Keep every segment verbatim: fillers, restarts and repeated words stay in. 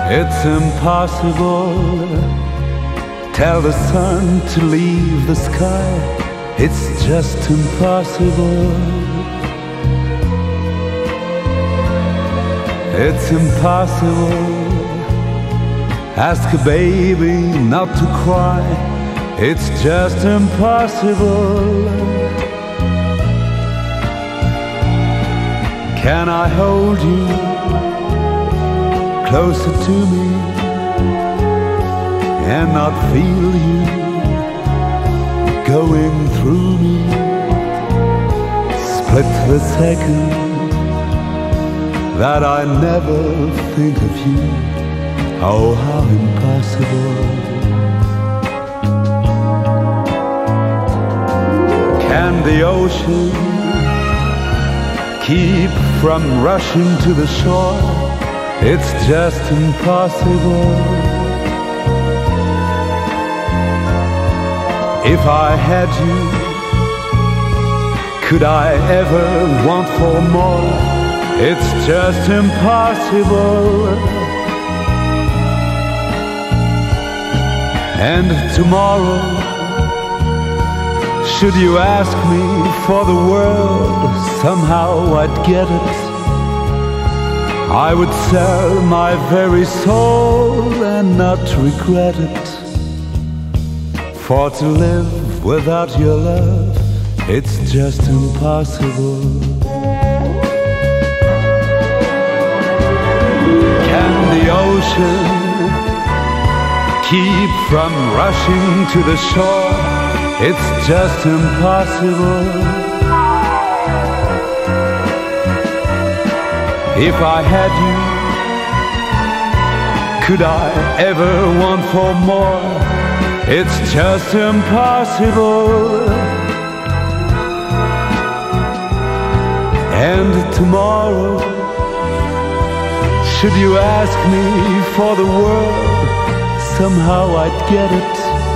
It's impossible. Tell the sun to leave the sky. It's just impossible. It's impossible. Ask a baby not to cry. It's just impossible. Can I hold you closer to me and not feel you going through me? Split the second that I never think of you. Oh, how impossible. Can the ocean keep from rushing to the shore? It's just impossible. If I had you, could I ever want for more? It's just impossible. And tomorrow, should you ask me for the world, somehow I'd get it. I would sell my very soul and not regret it. For to live without your love, it's just impossible. Can the ocean keep from rushing to the shore? It's just impossible. If I had you, could I ever want for more? It's just impossible. And tomorrow, should you ask me for the world, somehow I'd get it.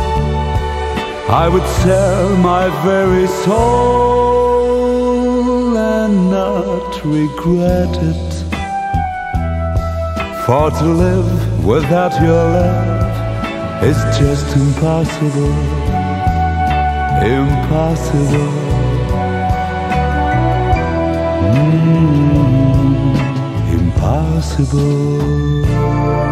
I would sell my very soul and not regret it. For to live without your love is just impossible. Impossible. Mm, impossible.